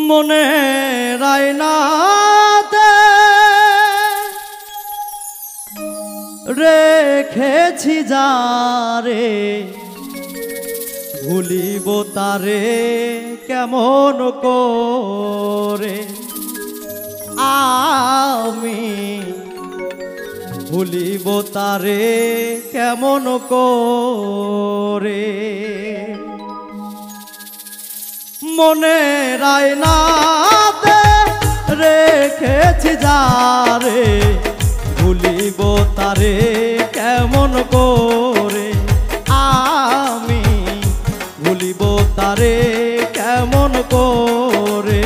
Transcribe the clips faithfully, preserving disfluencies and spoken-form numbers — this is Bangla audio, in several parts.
মনের আয়নাতে রেখেছি যারে ভুলিব তারে কেমন করে আমি ভুলিব তারে কেমন করে মনের আয়নাতে রেখেছি যারে ভুলিব তারে কেমন করে আমি ভুলিব তারে কেমন করে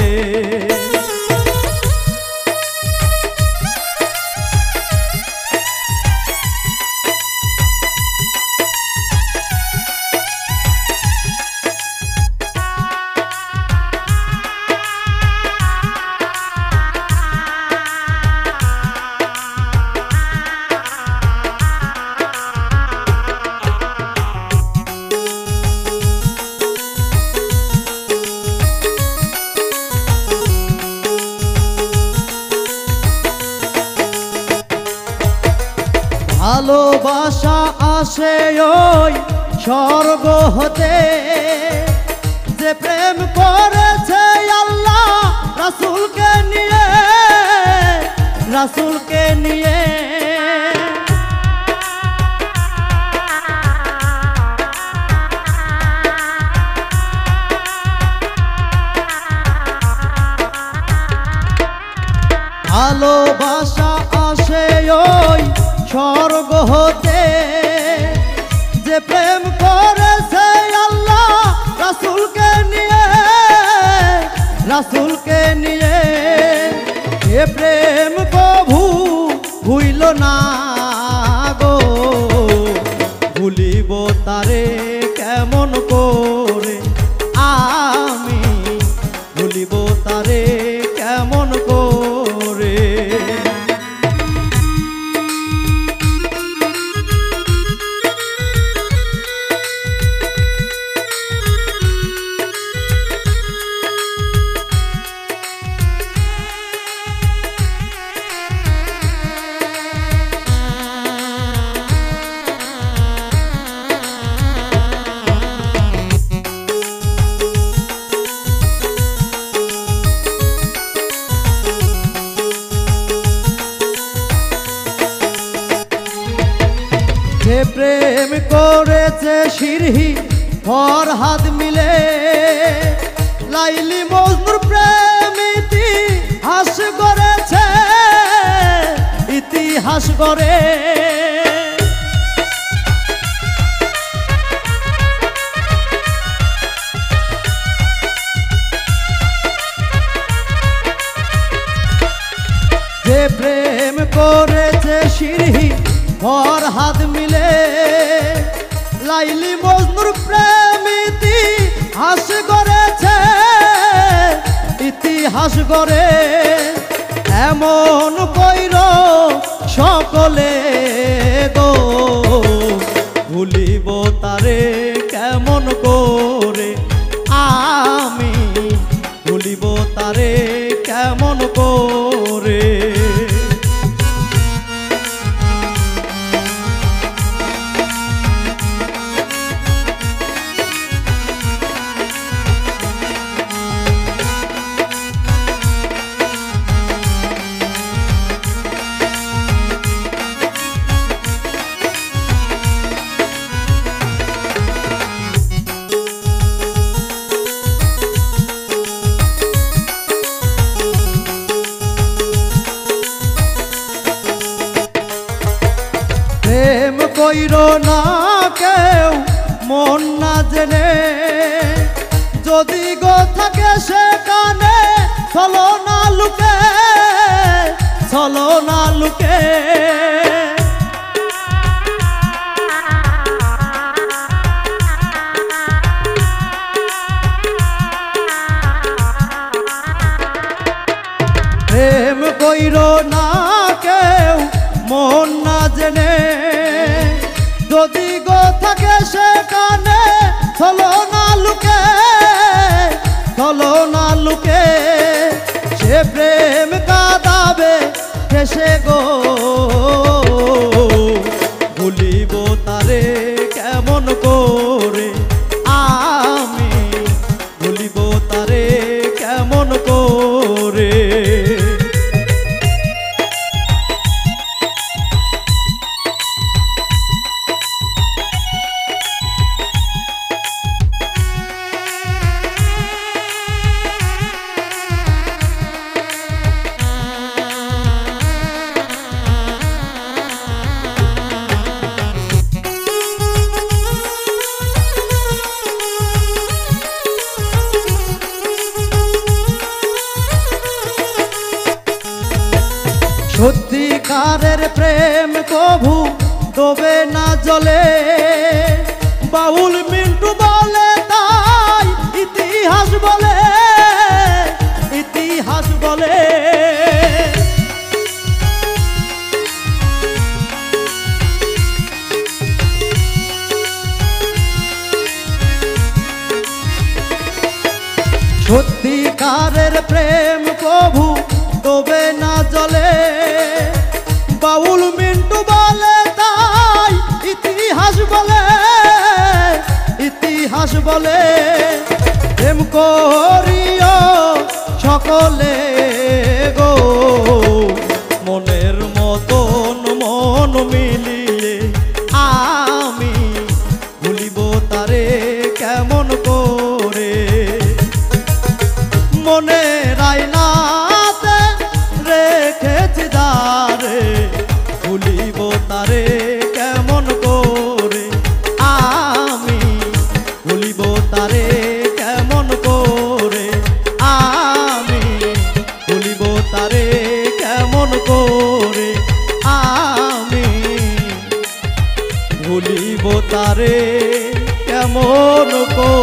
ভালোবাসা আসে ওই স্বর্গ হতে যে প্রেম করেছে আল্লাহ রাসূলকে নিয়ে রাসূলকে নিয়ে ভালোবাসা আসে ওই স্বর্গ হতে যে প্রেম করেছে আল্লাহ রাসূলকে নিয়ে রাসূলকে নিয়ে এ প্রেম কভু ভুইল না গো ভুলিব তারে কেমন করে আমি ভুলিব তারে কেমন করে যে প্রেম করেছে সিরহি ফরহাদ মিলে লাইলি মজনুর প্রেম ইতিহাস গড়েছে ইতিহাস গড়ে যে প্রেম করেছে সিরহি ফরহাদ মিলে লাইলি মজনুর প্রেম ইতিহাস গড়েছে ইতিহাস গড়ে এমন কইর সকলে গো ভুলিব তারে কেমন করে আমি ভুলিব তারে কেমন করে প্রেম কইর না কেউ মন না জেনে যদি গো থাকে সেখানে চলো না লুকে চলো না লুকে প্রেম কইর না কেউ মন না জেনে যদি গো থাকে সেখানে চলো না লুকে চলো না লুকে ভালোবেসে গো ভুলিব তারে কেমন করে আমি ভুলিব তারে কেমন করে সত্যিকারের প্রেম কভু ডোবে না জলে বাউল মিন্টু বলে তাই ইতিহাস বলে ইতিহাস বলে সত্যিকারের প্রেম কভু ডোবে না জলে বাউল মিন্টু বলে তাই ইতিহাস বলে ইতিহাস বলে প্রেম করিও সকলে গো মনের মতন মন মিলিয়ে আমি ভুলিব তারে কেমন করে মনের আয়নাতে রেখেছি দারে ভুলিব তারে কেমন করে আমি ভুলিব তারে কেমন করে আমি ভুলিব তারে কেমন করে আমি ভুলিব তারে কেমন করে।